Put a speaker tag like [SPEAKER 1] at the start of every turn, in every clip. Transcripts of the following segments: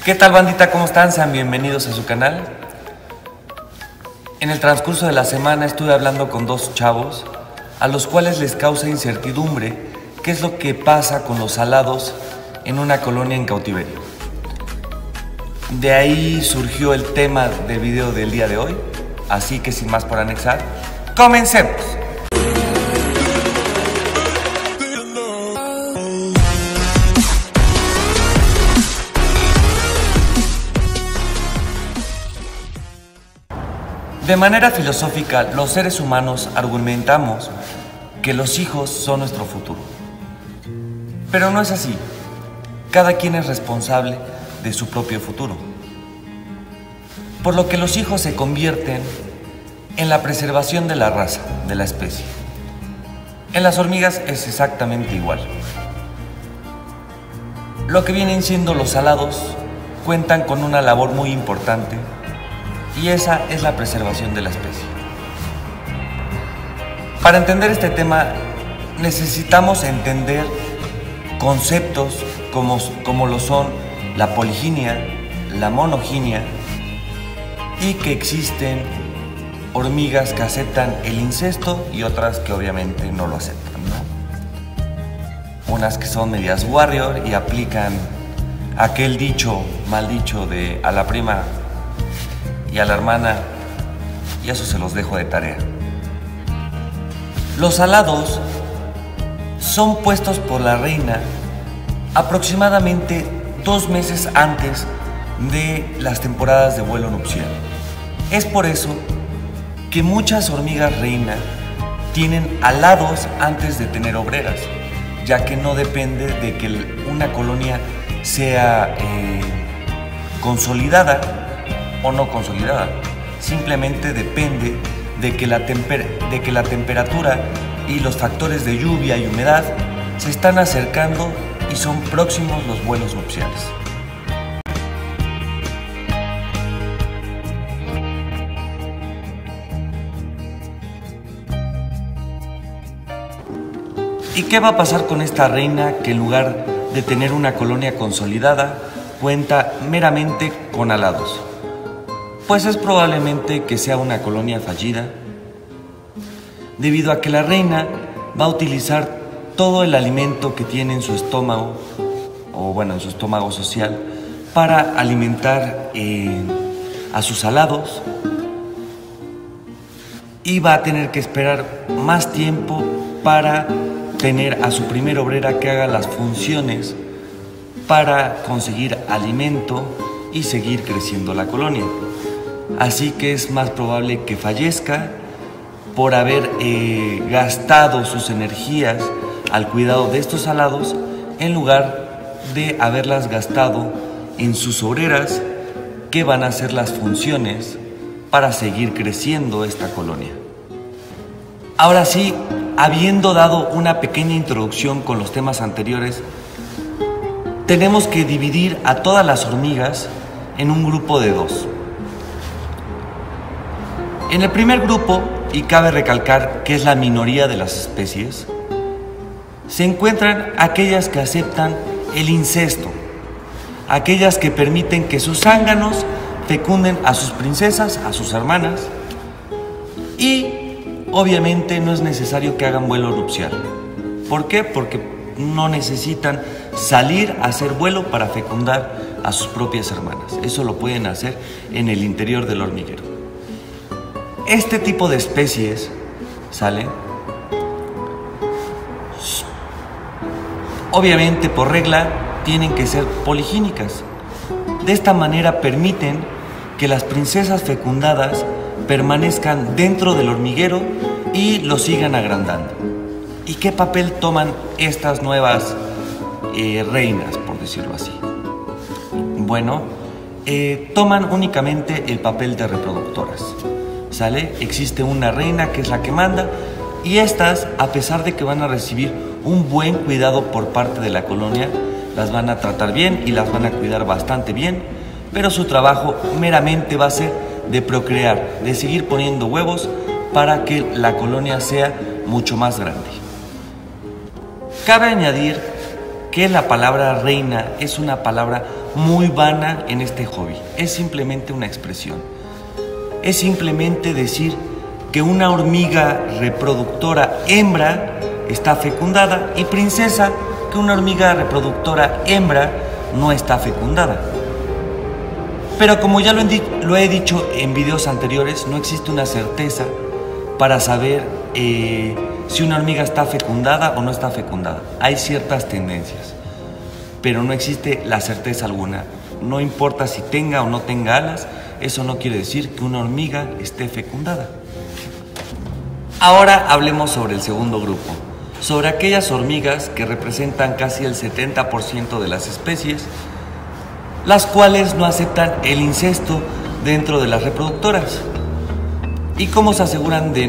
[SPEAKER 1] ¿Qué tal, bandita? ¿Cómo están? Sean bienvenidos a su canal. En el transcurso de la semana estuve hablando con dos chavos a los cuales les causa incertidumbre qué es lo que pasa con los alados en una colonia en cautiverio. De ahí surgió el tema del video del día de hoy, así que sin más por anexar, ¡comencemos! De manera filosófica, los seres humanos argumentamos que los hijos son nuestro futuro. Pero no es así. Cada quien es responsable de su propio futuro. Por lo que los hijos se convierten en la preservación de la raza, de la especie. En las hormigas es exactamente igual. Lo que vienen siendo los alados cuentan con una labor muy importante, y esa es la preservación de la especie. Para entender este tema necesitamos entender conceptos como lo son la poliginia, la monoginia, y que existen hormigas que aceptan el incesto y otras que obviamente no lo aceptan, ¿no? Unas que son medias warrior y aplican aquel dicho, mal dicho de a la prima y a la hermana, y eso se los dejo de tarea. Los alados son puestos por la reina aproximadamente 2 meses antes de las temporadas de vuelo nupcial. Es por eso que muchas hormigas reina tienen alados antes de tener obreras, ya que no depende de que una colonia sea consolidada o no consolidada, simplemente depende de que la temperatura y los factores de lluvia y humedad se están acercando y son próximos los vuelos nupciales. ¿Y qué va a pasar con esta reina que en lugar de tener una colonia consolidada cuenta meramente con alados? Pues es probablemente que sea una colonia fallida, debido a que la reina va a utilizar todo el alimento que tiene en su estómago, o bueno, en su estómago social, para alimentar a sus alados, y va a tener que esperar más tiempo para tener a su primera obrera que haga las funciones para conseguir alimento y seguir creciendo la colonia. Así que es más probable que fallezca por haber gastado sus energías al cuidado de estos alados en lugar de haberlas gastado en sus obreras que van a hacer las funciones para seguir creciendo esta colonia. Ahora sí, habiendo dado una pequeña introducción con los temas anteriores, tenemos que dividir a todas las hormigas en un grupo de 2. En el primer grupo, y cabe recalcar que es la minoría de las especies, se encuentran aquellas que aceptan el incesto, aquellas que permiten que sus zánganos fecunden a sus princesas, a sus hermanas, y obviamente no es necesario que hagan vuelo nupcial. ¿Por qué? Porque no necesitan salir a hacer vuelo para fecundar a sus propias hermanas. Eso lo pueden hacer en el interior del hormiguero. Este tipo de especies, ¿sale? Obviamente, por regla, tienen que ser poligínicas. De esta manera permiten que las princesas fecundadas permanezcan dentro del hormiguero y lo sigan agrandando. ¿Y qué papel toman estas nuevas reinas, por decirlo así? Bueno, toman únicamente el papel de reproductoras. ¿Sale? Existe una reina que es la que manda, y estas, a pesar de que van a recibir un buen cuidado por parte de la colonia, las van a tratar bien y las van a cuidar bastante bien, pero su trabajo meramente va a ser de procrear, de seguir poniendo huevos para que la colonia sea mucho más grande. Cabe añadir que la palabra reina es una palabra muy vana en este hobby. Es simplemente una expresión. Es simplemente decir que una hormiga reproductora hembra está fecundada y princesa, que una hormiga reproductora hembra no está fecundada. Pero como ya lo he dicho en videos anteriores, no existe una certeza para saber si una hormiga está fecundada o no está fecundada. Hay ciertas tendencias, pero no existe la certeza alguna. No importa si tenga o no tenga alas, eso no quiere decir que una hormiga esté fecundada. Ahora hablemos sobre el segundo grupo, sobre aquellas hormigas que representan casi el 70% de las especies, las cuales no aceptan el incesto dentro de las reproductoras. ¿Y cómo se aseguran de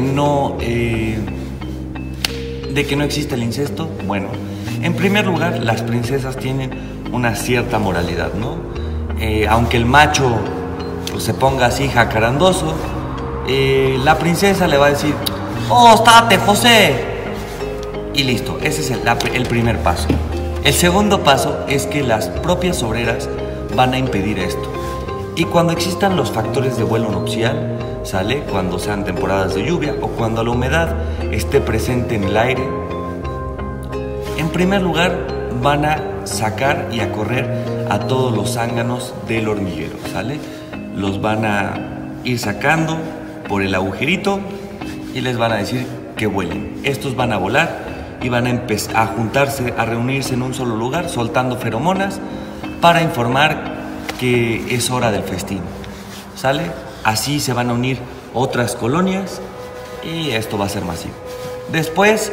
[SPEAKER 1] que no existe el incesto? Bueno, en primer lugar, las princesas tienen una cierta moralidad, ¿no? Aunque el macho pues, se ponga así jacarandoso, la princesa le va a decir: ¡oh, estate, José! Y listo, ese es el primer paso. El segundo paso es que las propias obreras van a impedir esto. Y cuando existan los factores de vuelo nupcial, ¿sale? Cuando sean temporadas de lluvia o cuando la humedad esté presente en el aire, en primer lugar van a sacar y a correr a todos los zánganos del hormiguero, ¿sale? Los van a ir sacando por el agujerito y les van a decir que vuelen. Estos van a volar y van a empezar a juntarse, a reunirse en un solo lugar, soltando feromonas para informar que es hora del festín, ¿sale? Así se van a unir otras colonias y esto va a ser masivo. Después,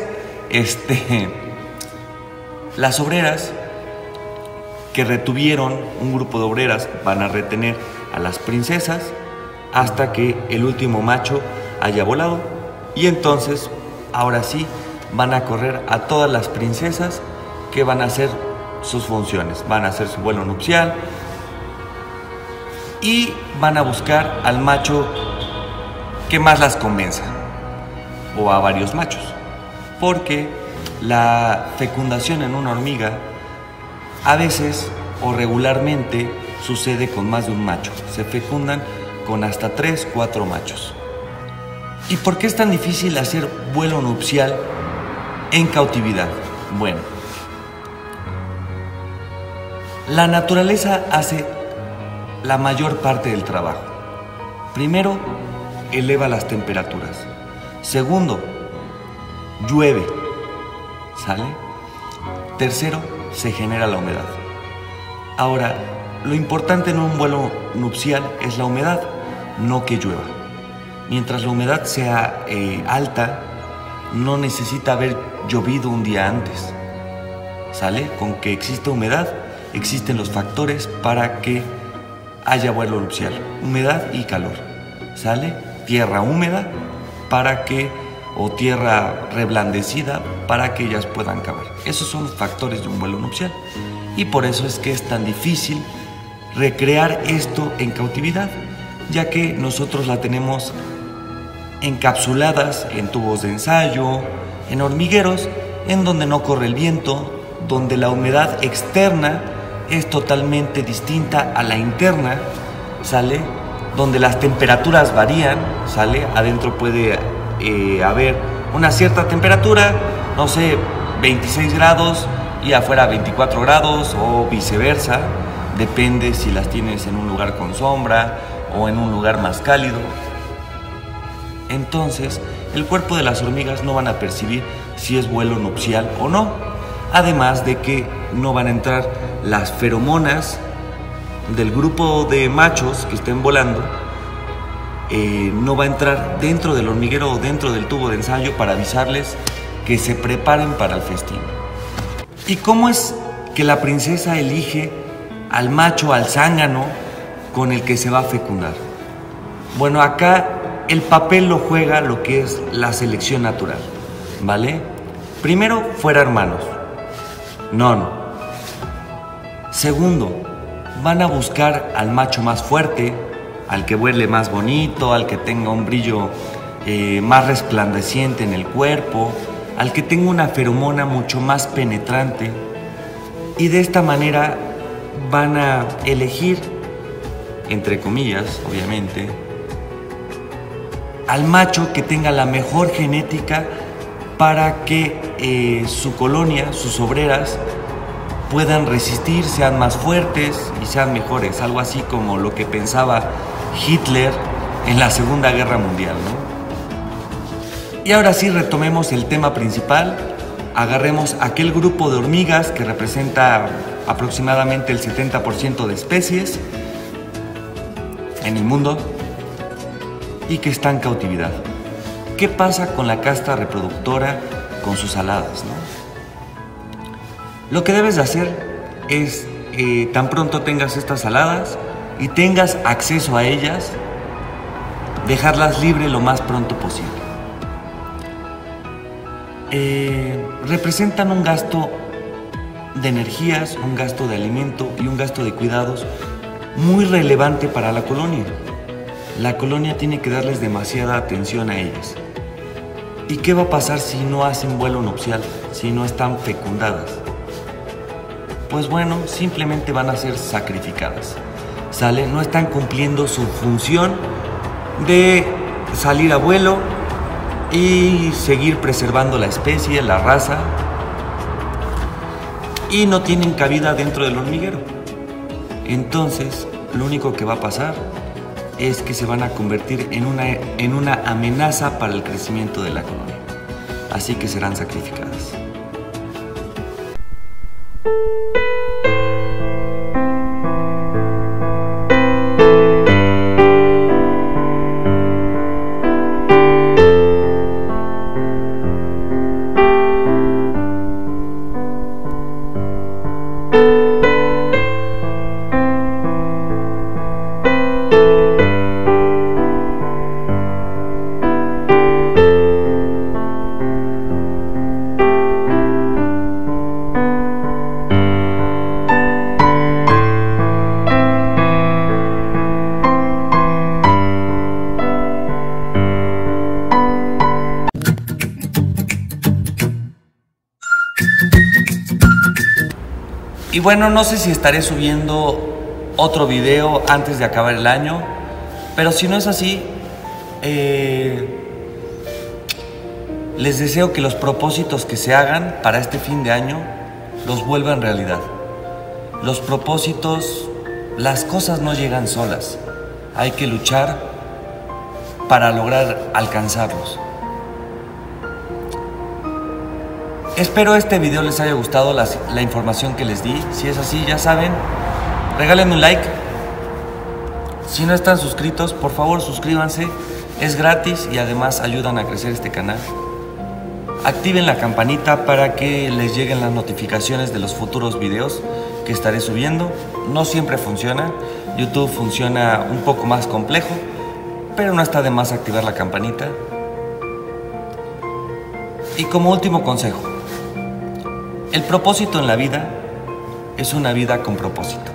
[SPEAKER 1] las obreras que retuvieron, un grupo de obreras van a retener a las princesas hasta que el último macho haya volado, y entonces, ahora sí, van a correr a todas las princesas que van a hacer sus funciones, van a hacer su vuelo nupcial y van a buscar al macho que más las convenza, o a varios machos, porque la fecundación en una hormiga a veces o regularmente sucede con más de un macho. Se fecundan con hasta 3, 4 machos. ¿Y por qué es tan difícil hacer vuelo nupcial en cautividad? Bueno, la naturaleza hace la mayor parte del trabajo. Primero, eleva las temperaturas. Segundo, llueve, ¿sale? Tercero, se genera la humedad. Ahora, lo importante en un vuelo nupcial es la humedad, no que llueva. Mientras la humedad sea alta, no necesita haber llovido un día antes, ¿sale? Con que exista humedad, existen los factores para que haya vuelo nupcial, humedad y calor, ¿sale? Tierra húmeda o tierra reblandecida para que ellas puedan cavar. Esos son los factores de un vuelo nupcial, y por eso es que es tan difícil recrear esto en cautividad, ya que nosotros la tenemos encapsuladas en tubos de ensayo, en hormigueros, en donde no corre el viento, donde la humedad externa es totalmente distinta a la interna, ¿sale? Donde las temperaturas varían, ¿sale? Adentro puede haber una cierta temperatura, no sé, 26 grados y afuera 24 grados o viceversa, depende si las tienes en un lugar con sombra o en un lugar más cálido. Entonces, el cuerpo de las hormigas no van a percibir si es vuelo nupcial o no, además de que no van a entrar las feromonas del grupo de machos que estén volando, no va a entrar dentro del hormiguero o dentro del tubo de ensayo para avisarles que se preparen para el festín. ¿Y cómo es que la princesa elige al macho, al zángano con el que se va a fecundar? Bueno, acá el papel lo juega lo que es la selección natural, ¿vale? Primero, fuera hermanos. No. Segundo, van a buscar al macho más fuerte, al que huele más bonito, al que tenga un brillo más resplandeciente en el cuerpo, al que tenga una feromona mucho más penetrante. y de esta manera van a elegir, entre comillas, obviamente, al macho que tenga la mejor genética para que su colonia, sus obreras, puedan resistir, sean más fuertes y sean mejores. Algo así como lo que pensaba Hitler en la Segunda Guerra Mundial, ¿no? Y ahora sí, retomemos el tema principal. Agarremos aquel grupo de hormigas que representa aproximadamente el 70% de especies en el mundo y que está en cautividad. ¿Qué pasa con la casta reproductora con sus aladas, no? Lo que debes de hacer es, tan pronto tengas estas aladas y tengas acceso a ellas, dejarlas libres lo más pronto posible. Representan un gasto de energías, un gasto de alimento y un gasto de cuidados muy relevante para la colonia. La colonia tiene que darles demasiada atención a ellas. ¿Y qué va a pasar si no hacen vuelo nupcial, si no están fecundadas? Pues bueno, simplemente van a ser sacrificadas, ¿sale? No están cumpliendo su función de salir a vuelo y seguir preservando la especie, la raza, y no tienen cabida dentro del hormiguero. Entonces, lo único que va a pasar es que se van a convertir en una amenaza para el crecimiento de la colonia. Así que serán sacrificadas. Y bueno, no sé si estaré subiendo otro video antes de acabar el año, pero si no es así, les deseo que los propósitos que se hagan para este fin de año los vuelvan realidad. Los propósitos, las cosas no llegan solas, hay que luchar para lograr alcanzarlos. Espero este video les haya gustado la información que les di. Si es así, ya saben, regálenme un like. Si no están suscritos, por favor suscríbanse. Es gratis y además ayudan a crecer este canal. Activen la campanita para que les lleguen las notificaciones de los futuros videos que estaré subiendo. No siempre funciona. YouTube funciona un poco más complejo, pero no está de más activar la campanita. Y como último consejo, el propósito en la vida es una vida con propósito.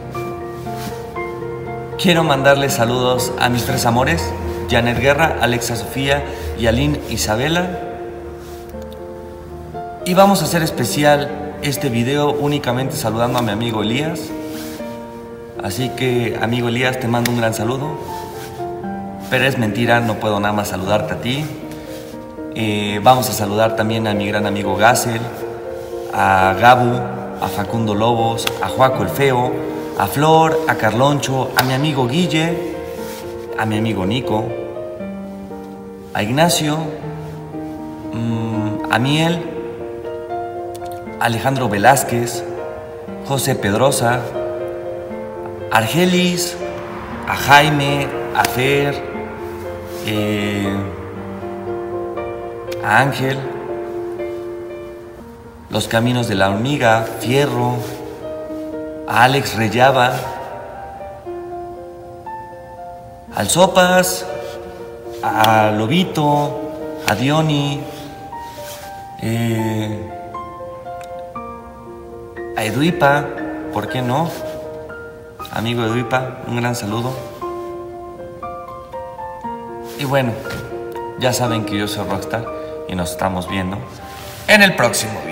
[SPEAKER 1] Quiero mandarles saludos a mis tres amores, Janet Guerra, Alexa Sofía y Aline Isabela. Y vamos a hacer especial este video únicamente saludando a mi amigo Elías. Así que, amigo Elías, te mando un gran saludo. Pero es mentira, no puedo nada más saludarte a ti. Vamos a saludar también a mi gran amigo Gassel, a Gabu, a Facundo Lobos, a Joaco el Feo, a Flor, a Carloncho, a mi amigo Guille, a mi amigo Nico, a Ignacio, a Miel, a Alejandro Velázquez, José Pedrosa, a Argelis, a Jaime, a Fer, a Ángel, Los Caminos de la Hormiga, Fierro, a Alex Reyaba, al Sopas, a Lobito, a Diony, a Eduipa, ¿por qué no? Amigo Eduipa, un gran saludo. Y bueno, ya saben que yo soy Rockstar y nos estamos viendo en el próximo video.